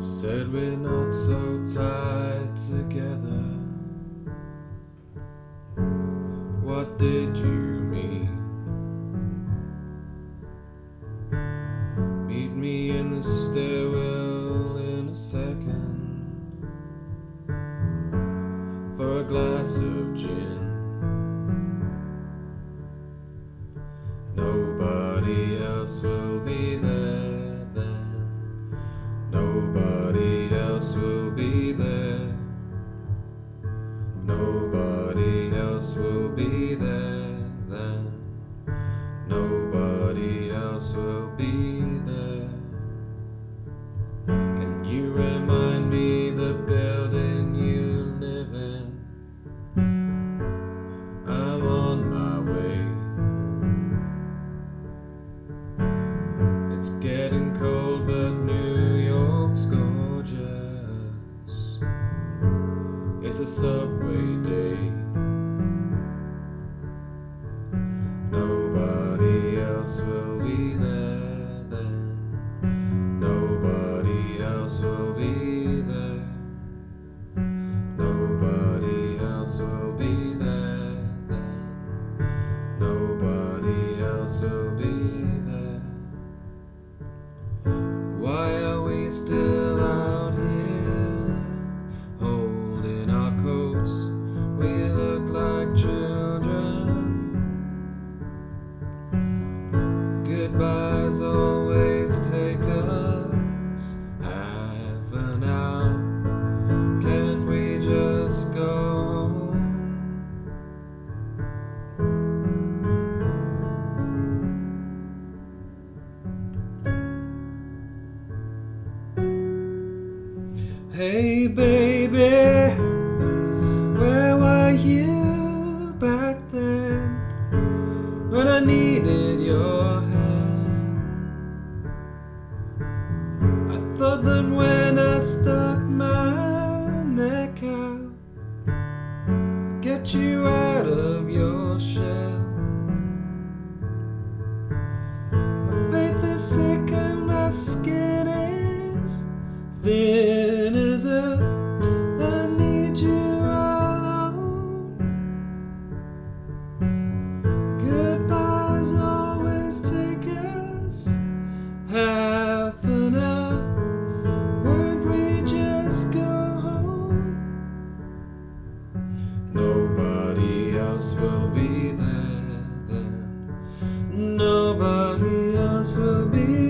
said we're not so tied together. What did you mean? Meet me in the stairwell in a second for a glass of gin. Nobody else will be there then. Nobody else will be there. Nobody else will be there then. Nobody else will be there. Can you remind me the building you live in? I'm on my way. It's getting cold, but New York's gorgeous. It's a subway day. Nobody else will be there then. Nobody else will be there. Nobody else will be there then. Nobody else will be there. Why are we still out here holding our coats? We look like children. Goodbyes always take us half an hour. Can't we just go home? Hey baby, where were you back then when I needed your hand? I thought that when I stuck my neck out, get you out of your shell. My faith is sick and my skin is thin as air. I need you alone. Goodbyes always take us half an hour. Won't we just go home? Nobody else will be there then. Nobody else will be